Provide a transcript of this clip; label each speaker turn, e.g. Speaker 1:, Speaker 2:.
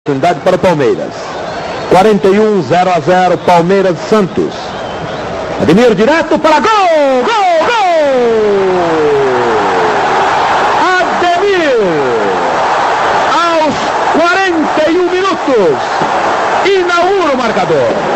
Speaker 1: oportunidade para o Palmeiras. 41, 0-0, Palmeiras Santos. Ademir direto para gol! Gol! Gol! Ademir! Aos 41 minutos, inaugura o marcador.